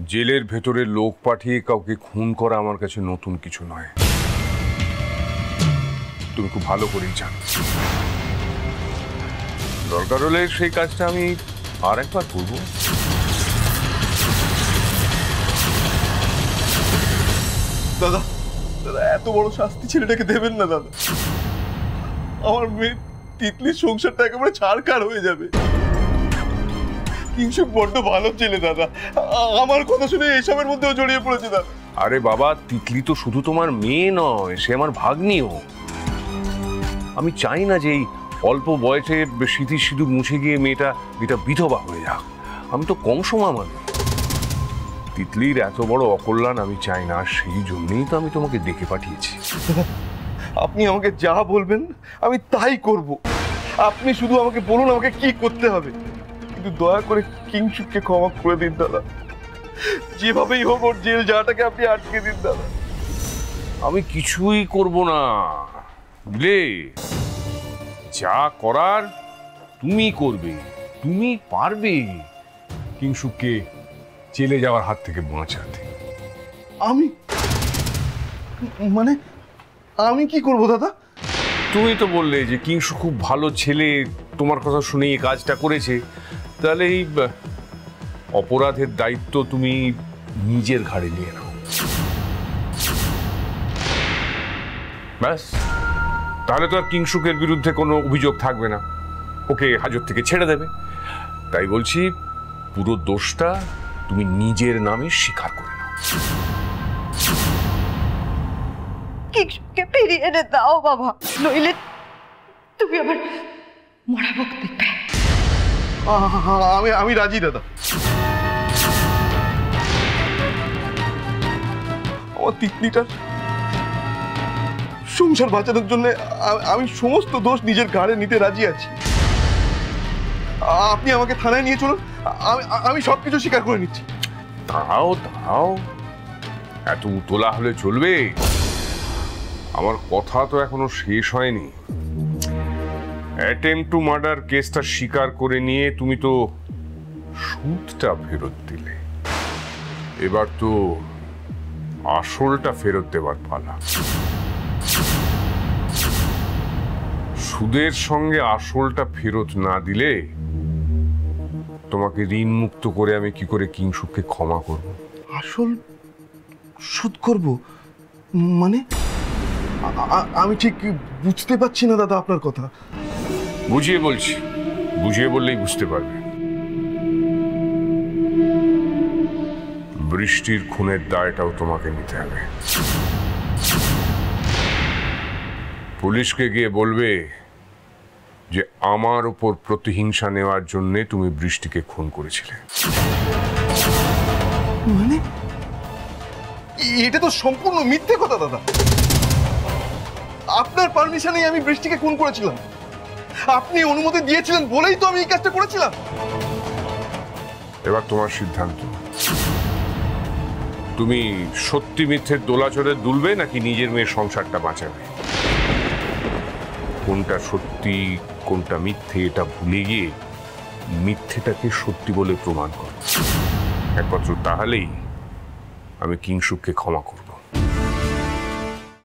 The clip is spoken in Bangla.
জেলের ভেতরে লোক পাঠিয়ে কাউকে খুন করা আমার কাছে নতুন কিছু নয়, তুমি খুব ভালো করেই জানো। দরকার হলে সেই কাজটা আমি আর একবার করবো। দাদা দাদা এত বড় শাস্তি ছেলেটাকে দেবেন না দাদা। আমার মেয়ে তিতলির সংসারটা একেবারে ছাড়খাড় হয়ে যাবে। কিংশুক বড্ড ভালো ছেলে দাদা, আমার কথা শুনে এসবের মধ্যেও জড়িয়ে পড়েছে দাদা। আরে বাবা, তিতলি তো শুধু তোমার মেয়ে নয়, সে আমার ভাগ্নিও। আমি চাই না যে এই অল্প বয়সে স্মৃতির সিঁদুর মুছে গিয়ে মেয়েটা বিধবা হয়ে যাক। আমি তো কম সময় মানে তিতলির এত বড় অকল্যাণ আমি চাই না, সেই জন্যই তো আমি তোমাকে ডেকে পাঠিয়েছি। আপনি আমাকে যা বলবেন আমি তাই করব। আপনি শুধু আমাকে বলুন আমাকে কি করতে হবে, কিন্তু দয়া করে কিংশুককে ক্ষমা করে দিন দাদা। যেভাবেই হোক ওর জেল যাওয়াটাকে আপনি আটকে দিন দাদা। আমি কিছুই করব না, বুঝলে? যা করার তুমি করবে, তুমি পারবে কিংশুককে জেলে যাওয়ার হাত থেকে বাঁচাতে। আমি মানে আমি কি করব দাদা? তুমি তো বললে যে কিংশুক খুব ভালো ছেলে, তোমার কথা শুনে এই কাজটা করেছে, তাহলে এই অপরাধের দায়িত্ব তুমি নিজের ঘাড়ে নিয়ে নাও। ব্যাস, তাহলে তো আর কিংশুকের বিরুদ্ধে কোনো অভিযোগ থাকবে না, ওকে হাজত থেকে ছেড়ে দেবে। তাই বলছি, পুরো দোষটা তুমি নিজের নামে স্বীকার করে নাও। কিংশুককে ফিরিয়ে এনে দাও বাবা, নইলে তুমি আবার মরা মুখ দেখবে। আমি রাজি দাদা। আমার তিতলিটার সংসার বাঁচানোর জন্য আমি সমস্ত দোষ নিজের ঘাড়ে নিতে রাজি আছি। আপনি আমাকে থানায় নিয়ে চলুন, আমি সবকিছু স্বীকার করে নিচ্ছি। দাঁড়াও দাঁড়াও, এত উতলা হলে চলবে? আমার কথা তো এখনো শেষ হয়নি। অ্যাটেম্প টু মার্ডার কেসটা স্বীকার করে নিয়ে তুমি তো সুদটা ফেরত দিলে, এবার তো আসলটা ফেরত দেবার পালা। সুদের সঙ্গে আসলটা ফেরত না দিলে তোমাকে ঋণ মুক্ত করে আমি কি করে কিংশুককে ক্ষমা করব? আসল সুদ করব মানে? আমি ঠিক বুঝতে পারছি না দাদা আপনার কথা। বুঝিয়ে বলছি, বুঝিয়ে বললেই বুঝতে পারবে। বৃষ্টির খুনের দায়টাও তোমাকে নিতে হবে। পুলিশকে গিয়ে বলবে যে আমার উপর প্রতিহিংসা নেওয়ার জন্য তুমি বৃষ্টিকে খুন করেছিলে। মানে এটা তো সম্পূর্ণ মিথ্যে কথা দাদা। আপনার পারমিশনেই আমি বৃষ্টিকে খুন করেছিলাম, আপনি অনুমতি দিয়েছিলেন বলেই তো আমি এই কাজটা করেছিলাম। এবার তোমার সিদ্ধান্ত, তুমি সত্যি মিথ্যের দোলাচলে দুলবে নাকি নিজের মেয়ের সংসারটা বাঁচাবে? কোনটা সত্যি কোনটা মিথ্যে এটা ভুলে গিয়ে মিথ্যেটাকে সত্যি বলে প্রমাণ করো। একমাত্র তাহলেই আমি কিংশুককে ক্ষমা করব।